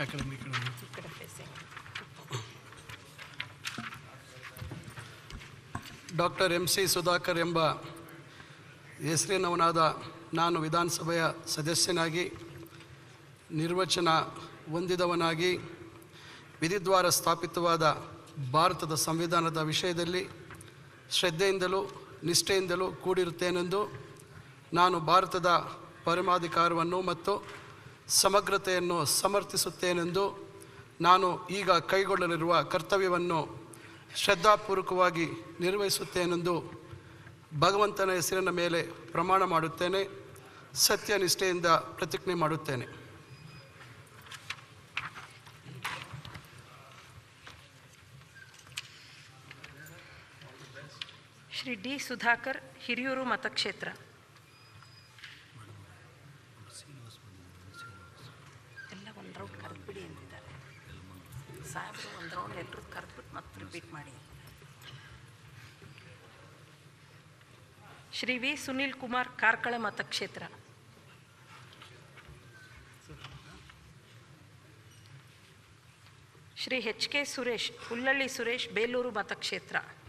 Doctor MC Sudhakar ಎಂಬ ಹೆಸರಿನವನಾದ ನಾನು ವಿಧಾನಸಭೆಯ ಸದಸ್ಯನಾಗಿ ನಿರ್ವಚನ ಹೊಂದಿದವನಾಗಿ ವಿಧಿದ್ವಾರ ಸ್ಥಾಪಿತವಾದ ಭಾರತದ ಸಂವಿಧಾನದ ವಿಷಯದಲ್ಲಿ ಶ್ರದ್ಧೆಯಿಂದಲೂ ನಿಷ್ಠೆಯಿಂದಲೂ ಕೂಡಿರುತ್ತೇನೆಂದು ನಾನು ಭಾರತದ ಪರಮಾಧಿಕಾರವನ್ನು ಮತ್ತು ಸಮಗ್ರತೆಯನ್ನು ಸಮರ್ಥಿಸುತ್ತೇನೆಂದು ನಾನು ಈಗ ಕೈಗೊಳ್ಳಲಿರುವ ಕರ್ತವ್ಯವನ್ನು ಶ್ರದ್ಧಾಪೂರ್ವಕವಾಗಿ ನಿರ್ವಹಿಸುತ್ತೇನೆಂದು ಭಗವಂತನ ಹೆಸರಿನ ಮೇಲೆ ಪ್ರಮಾಣ ಮಾಡುತ್ತೇನೆ. ಸತ್ಯನಿಷ್ಠೆಯಿಂದ ಪ್ರತಿಜ್ಞೆ ಮಾಡುತ್ತೇನೆ. ಶ್ರೀ ಡಿ. ಸುಧಾಕರ್, ಹಿರಿಯೂರು ಮತಕ್ಷೇತ್ರ. ಎಲ್ಲ ಒಂದು ರೌಂಡ್ ಕರೆದ್ಬಿಡಿ ಅಂತಿದ್ದಾರೆ ಸಾಹೇಬರು. ಒಂದು ರೌಂಡ್ ಎಲ್ಲರೂ ಕರೆದ್ಬಿಟ್ಟು ಮತ್ತೆ ರಿಪೀಟ್ ಮಾಡಿ. ಶ್ರೀ ವಿ. ಸುನೀಲ್ ಕುಮಾರ್, ಕಾರ್ಕಳ ಮತಕ್ಷೇತ್ರ. ಶ್ರೀ H.K. ಸುರೇಶ್, ಹುಲ್ಲಳ್ಳಿ ಸುರೇಶ್, ಬೇಲೂರು ಮತಕ್ಷೇತ್ರ.